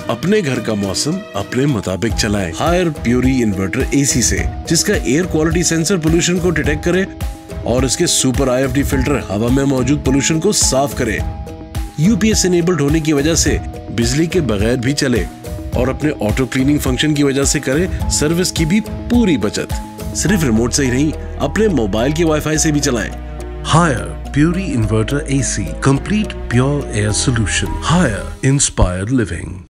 अपने घर का मौसम अपने मुताबिक चलाएं। हायर प्यूरी इन्वर्टर एसी से, जिसका एयर क्वालिटी सेंसर पोल्यूशन को डिटेक्ट करे और इसके सुपर IFD फिल्टर हवा में मौजूद पोल्यूशन को साफ करे। UPS इनेबल्ड होने की वजह से बिजली के बगैर भी चले और अपने ऑटो क्लीनिंग फंक्शन की वजह से करे सर्विस की भी पूरी बचत। सिर्फ रिमोट से ही नहीं, अपने मोबाइल के वाईफाई से भी चलाएं। Higher Puri Inverter AC, complete pure air solution. Higher inspired living.